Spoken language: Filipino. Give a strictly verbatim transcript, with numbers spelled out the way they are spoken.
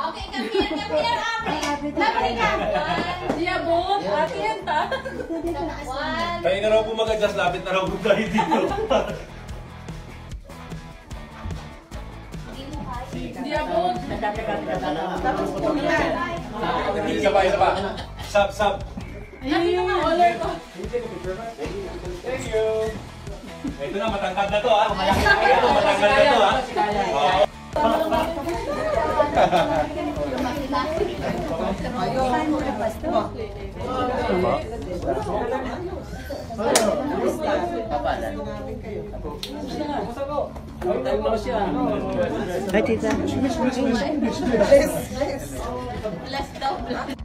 Okay, come here, come here, Ate. Come here. Dia bot, Ate yan ta. One. Kaya na raw po mag-adjust, lapit na raw po tayo dito. Dia bot. Isa pa, isa pa. Sub, sub. Ayun, order ko. Thank you. Ito na, matangkad na to ha. Ito, matangkad na to ha. Hi, tita. Less daw.